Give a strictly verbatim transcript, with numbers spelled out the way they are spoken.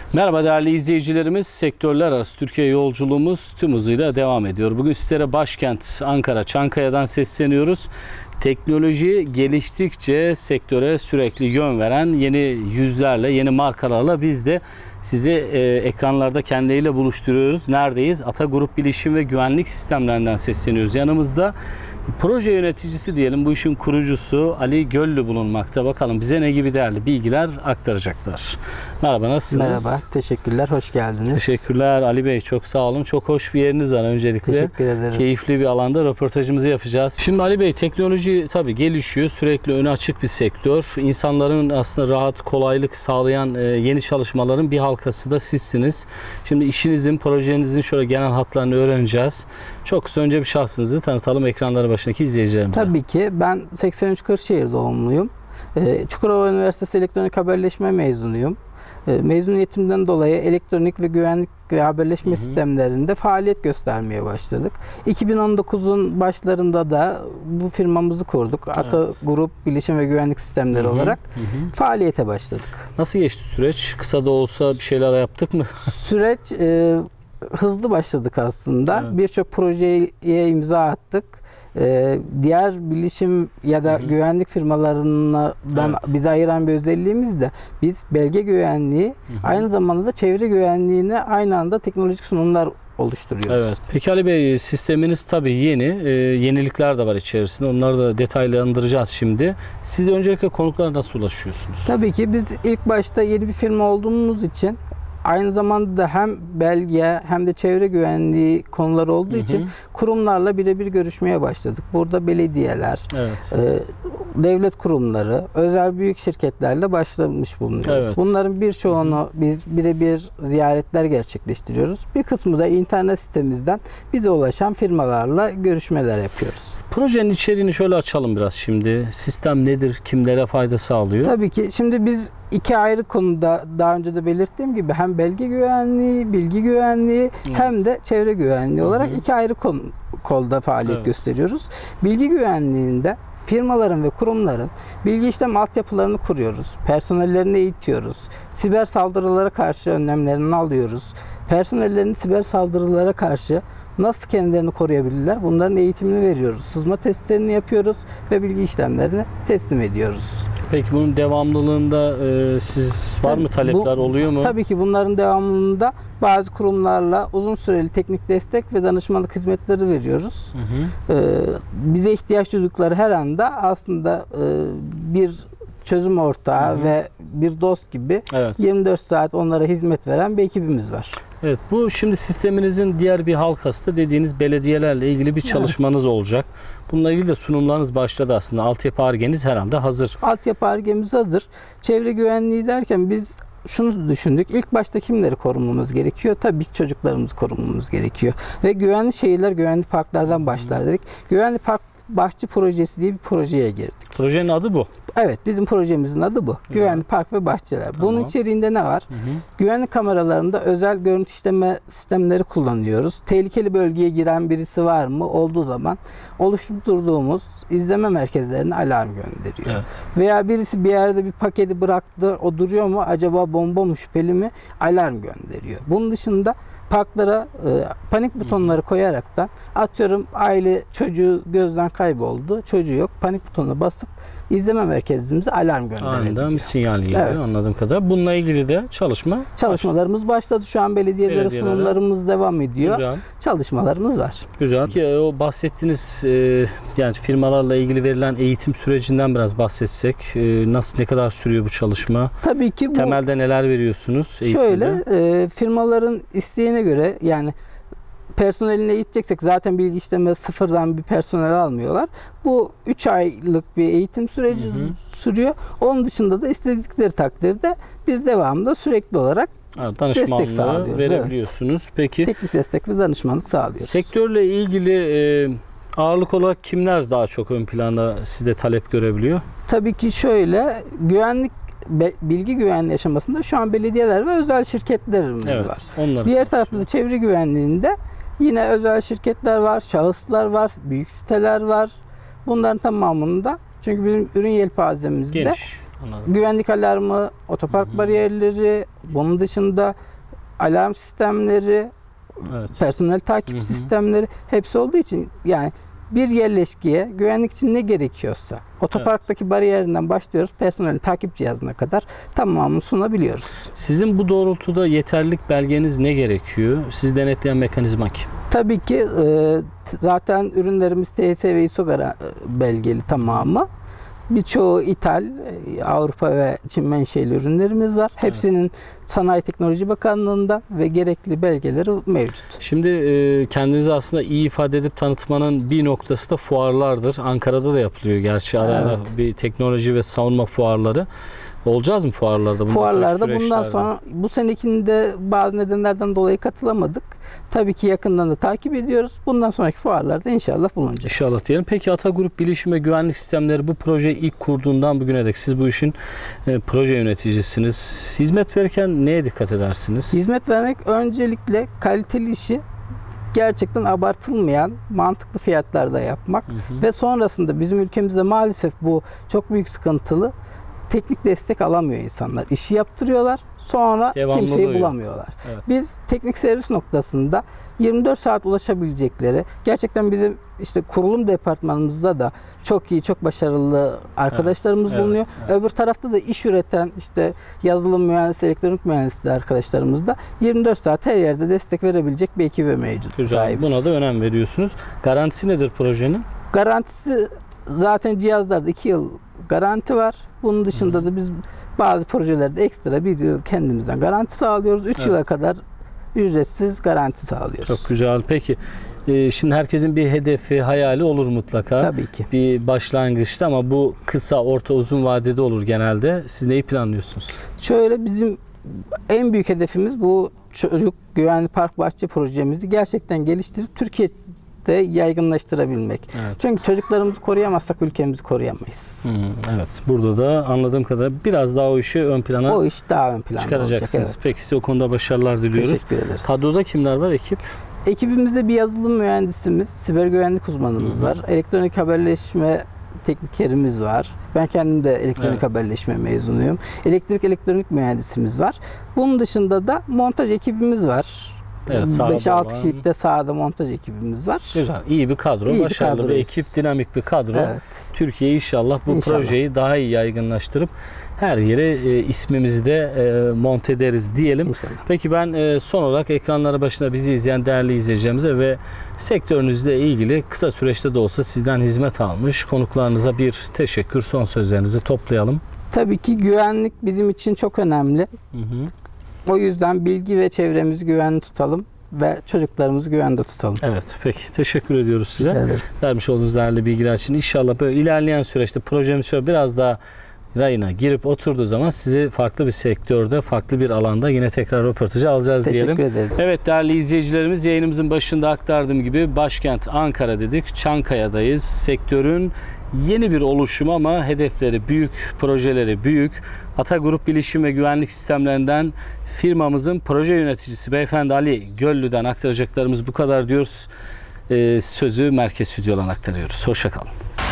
Merhaba değerli izleyicilerimiz. Sektörler arası Türkiye yolculuğumuz tüm hızıyla devam ediyor. Bugün sizlere başkent Ankara, Çankaya'dan sesleniyoruz. Teknoloji geliştikçe sektöre sürekli yön veren yeni yüzlerle, yeni markalarla biz de sizi e, ekranlarda kendileriyle buluşturuyoruz. Neredeyiz? Ata Grup Bilişim ve Güvenlik Sistemlerinden sesleniyoruz. Yanımızda proje yöneticisi diyelim, bu işin kurucusu Ali Göllü bulunmakta. Bakalım bize ne gibi değerli bilgiler aktaracaklar. Merhaba, nasılsınız? Merhaba, teşekkürler, hoş geldiniz. Teşekkürler Ali Bey, çok sağ olun. Çok hoş bir yeriniz var öncelikle. Teşekkür ederim. Keyifli bir alanda röportajımızı yapacağız. Şimdi Ali Bey, teknoloji tabii gelişiyor. Sürekli öne açık bir sektör. İnsanların aslında rahat, kolaylık sağlayan e, yeni çalışmaların bir halkası da sizsiniz. Şimdi işinizin, projenizin şöyle genel hatlarını öğreneceğiz. Çok kısa önce bir şahsınızı tanıtalım ekranları başındaki izleyicilerimize. Tabii ki. Ben seksen üç Kırşehir doğumluyum. Çukurova Üniversitesi Elektronik Haberleşme mezunuyum. Mezuniyetimden dolayı elektronik ve güvenlik ve haberleşme hı hı. sistemlerinde faaliyet göstermeye başladık. iki bin on dokuzun başlarında da bu firmamızı kurduk. Evet. Ata Grup Bilişim ve Güvenlik Sistemleri hı hı. olarak hı hı. faaliyete başladık. Nasıl geçti süreç? Kısa da olsa bir şeyler yaptık mı? Süreç e, hızlı başladık aslında. Evet. Birçok projeye imza attık. Ee, diğer bilişim ya da hı hı. güvenlik firmalarından evet. bizi ayıran bir özelliğimiz de biz belge güvenliği hı hı. aynı zamanda da çevre güvenliğine aynı anda teknolojik sunumlar oluşturuyoruz. Evet. Peki Ali Bey, sisteminiz tabii yeni. Ee, yenilikler de var içerisinde. Onları da detaylandıracağız şimdi. Siz öncelikle konuklara nasıl ulaşıyorsunuz? Tabii ki biz ilk başta yeni bir firma olduğumuz için aynı zamanda da hem belge hem de çevre güvenliği konuları olduğu hı hı. için kurumlarla birebir görüşmeye başladık. Burada belediyeler, evet. e, devlet kurumları, özel büyük şirketlerle başlamış bulunuyoruz. Evet. Bunların birçoğunu biz birebir ziyaretler gerçekleştiriyoruz. Bir kısmı da internet sitemizden bize ulaşan firmalarla görüşmeler yapıyoruz. Projenin içeriğini şöyle açalım biraz şimdi. Sistem nedir? Kimlere fayda sağlıyor? Tabii ki. Şimdi biz iki ayrı konuda daha önce de belirttiğim gibi hem belge güvenliği, bilgi güvenliği evet. hem de çevre güvenliği olarak hı hı. iki ayrı konu, kolda faaliyet evet. gösteriyoruz. Bilgi güvenliğinde firmaların ve kurumların bilgi işlem altyapılarını kuruyoruz. Personellerini eğitiyoruz. Siber saldırılara karşı önlemlerini alıyoruz. Personellerini siber saldırılara karşı nasıl kendilerini koruyabilirler? Bunların eğitimini veriyoruz. Sızma testlerini yapıyoruz ve bilgi işlemlerini teslim ediyoruz. Peki bunun devamlılığında e, siz var tabii, mı talepler bu, oluyor mu? Tabii ki bunların devamlılığında bazı kurumlarla uzun süreli teknik destek ve danışmanlık hizmetleri veriyoruz. Hı hı. E, bize ihtiyaç duydukları her anda aslında e, bir çözüm ortağı hı hı. ve bir dost gibi evet. yirmi dört saat onlara hizmet veren bir ekibimiz var. Evet, bu şimdi sisteminizin diğer bir halkası da dediğiniz belediyelerle ilgili bir çalışmanız evet. olacak. Bununla ilgili de sunumlarınız başladı aslında. Altyapı Ar-Ge'niz herhalde hazır. Altyapı Ar-Ge'miz hazır. Çevre güvenliği derken biz şunu düşündük. İlk başta kimleri korumamız gerekiyor? Tabii ki çocuklarımızı korumamız gerekiyor. Ve güvenli şehirler, güvenli parklardan başlar dedik. Güvenli Park Bahçe Projesi diye bir projeye girdik. Projenin adı bu. Evet, bizim projemizin adı bu. Evet. Güvenli park ve bahçeler. Tamam. Bunun içeriğinde ne var? Hı hı. Güvenlik kameralarında özel görüntü işleme sistemleri kullanıyoruz. Tehlikeli bölgeye giren birisi var mı? Olduğu zaman oluşturduğumuz izleme merkezlerine alarm gönderiyor. Evet. Veya birisi bir yerde bir paketi bıraktı, o duruyor mu? Acaba bomba mı, şüpheli mi? Alarm gönderiyor. Bunun dışında parklara e, panik butonları koyaraktan atıyorum aile çocuğu gözden kayboldu, çocuğu yok, panik butonuna basıp izleme merkezimize alarm gönderebiliyor. Aniden bir sinyal geliyor evet. anladığım kadar. Bununla ilgili de çalışma çalışmalarımız başladı. Şu an belediyelere, belediyelere sunumlarımız devam ediyor. Güzel. Çalışmalarımız var. Güzel. Ki o bahsettiğiniz e, yani firmalarla ilgili verilen eğitim sürecinden biraz bahsetsek. E, nasıl, ne kadar sürüyor bu çalışma? Tabii ki bu temelde neler veriyorsunuz eğitimde? Şöyle e, firmaların isteğine göre yani personeline gideceksek zaten bilgi işleme sıfırdan bir personel almıyorlar. Bu üç aylık bir eğitim süreci hı hı. sürüyor. Onun dışında da istedikleri takdirde biz devamında sürekli olarak evet, destek sağlıyoruz. Verebiliyorsunuz. Evet. Peki teknik destek ve danışmanlık sağlıyoruz. Sektörle ilgili e, ağırlık olarak kimler daha çok ön planda sizde talep görebiliyor? Tabii ki şöyle, güvenlik bilgi güvenliği aşamasında şu an belediyeler ve özel şirketlerimiz evet, var. Diğer tarafta da çevre güvenliğinde yine özel şirketler var, şahıslar var, büyük siteler var. Bunların tamamında çünkü bizim ürün yelpazemizde geniş. Anladım. Güvenlik alarmı, otopark Hı-hı. bariyerleri, bunun dışında alarm sistemleri, Evet. personel takip Hı-hı. sistemleri hepsi olduğu için yani bir yerleşkiye güvenlik için ne gerekiyorsa otoparktaki evet. bariyerinden başlıyoruz personelin takip cihazına kadar tamamını sunabiliyoruz. Sizin bu doğrultuda yeterlilik belgeniz ne gerekiyor? Sizi denetleyen mekanizma kim? Tabii ki e, zaten ürünlerimiz T S ve I S O belgeli tamamı. Birçoğu ithal, Avrupa ve Çin menşeli ürünlerimiz var. Hepsinin evet. Sanayi Teknoloji Bakanlığı'nda ve gerekli belgeleri mevcut. Şimdi e, kendinizi aslında iyi ifade edip tanıtmanın bir noktası da fuarlardır. Ankara'da da yapılıyor gerçi ara ara evet. bir teknoloji ve savunma fuarları. Olacağız mı fuarlarda? Bundan fuarlarda sonra bundan sonra bu senekinde bazı nedenlerden dolayı katılamadık. Tabii ki yakından da takip ediyoruz. Bundan sonraki fuarlarda inşallah bulunacağız. İnşallah diyelim. Peki Ata Grup Bilişim ve Güvenlik Sistemleri bu projeyi ilk kurduğundan bugüne dek siz bu işin e, proje yöneticisiniz. Hizmet verirken neye dikkat edersiniz? Hizmet vermek öncelikle kaliteli işi gerçekten abartılmayan mantıklı fiyatlarda yapmak hı hı. ve sonrasında bizim ülkemizde maalesef bu çok büyük sıkıntılı. Teknik destek alamıyor insanlar. İşi yaptırıyorlar. Sonra devamlı kimseyi duyuyor. Bulamıyorlar. Evet. Biz teknik servis noktasında yirmi dört saat ulaşabilecekleri, gerçekten bizim işte kurulum departmanımızda da çok iyi, çok başarılı arkadaşlarımız evet. bulunuyor. Evet. Evet. Öbür tarafta da iş üreten işte yazılım mühendisi, elektronik mühendisleri arkadaşlarımız da yirmi dört saat her yerde destek verebilecek bir ekibe mevcut. Güzel. Buna da önem veriyorsunuz. Garantisi nedir projenin? Garantisi zaten cihazlarda iki yıl garanti var. Bunun dışında da biz bazı projelerde ekstra bir yıl kendimizden garanti sağlıyoruz. üç evet. yıla kadar ücretsiz garanti sağlıyoruz. Çok güzel. Peki şimdi herkesin bir hedefi, hayali olur mutlaka. Tabii ki. Bir başlangıçta ama bu kısa, orta, uzun vadede olur genelde. Siz neyi planlıyorsunuz? Şöyle bizim en büyük hedefimiz bu çocuk güvenli park bahçe projemizi gerçekten geliştirip Türkiye de yaygınlaştırabilmek. Evet. Çünkü çocuklarımızı koruyamazsak ülkemizi koruyamayız. Hmm, evet. Burada da anladığım kadarıyla biraz daha o işi ön plana o iş daha ön plana çıkaracaksınız. Olacak, evet. Peki size o konuda başarılar diliyoruz. Teşekkür ederiz. Kadroda kimler var ekip? Ekibimizde bir yazılım mühendisimiz, siber güvenlik uzmanımız Hı-hı. var. Elektronik haberleşme teknikerimiz var. Ben kendim de elektronik evet. haberleşme mezunuyum. Elektrik elektronik mühendisimiz var. Bunun dışında da montaj ekibimiz var. Evet, beş altı kişilik de sahada montaj ekibimiz var. Güzel. İyi bir kadro. İyi başarılı bir, bir ekip, dinamik bir kadro. Evet. Türkiye inşallah bu inşallah. projeyi daha iyi yaygınlaştırıp her yere e, ismimizi de e, monte ederiz diyelim. İnşallah. Peki ben e, son olarak ekranları başında bizi izleyen değerli izleyicilerimize ve sektörünüzle ilgili kısa süreçte de olsa sizden hizmet almış konuklarınıza bir teşekkür, son sözlerinizi toplayalım. Tabii ki güvenlik bizim için çok önemli. Hı hı. O yüzden bilgi ve çevremizi güvenli tutalım ve çocuklarımızı güvende tutalım. Evet, peki. Teşekkür ediyoruz size. Vermiş olduğunuz değerli bilgiler için. İnşallah böyle ilerleyen süreçte projemiz şöyle biraz daha rayına girip oturduğu zaman sizi farklı bir sektörde, farklı bir alanda yine tekrar röportajı alacağız Teşekkür diyelim. Teşekkür ederiz. Evet değerli izleyicilerimiz, yayınımızın başında aktardığım gibi başkent Ankara dedik. Çankaya'dayız. Sektörün yeni bir oluşumu ama hedefleri büyük, projeleri büyük. Ata Grup Bilişim ve Güvenlik Sistemlerinden firmamızın proje yöneticisi Beyefendi Ali Göllü'den aktaracaklarımız bu kadar diyoruz. Ee, sözü Merkez Stüdyo'dan aktarıyoruz. Hoşça kalın.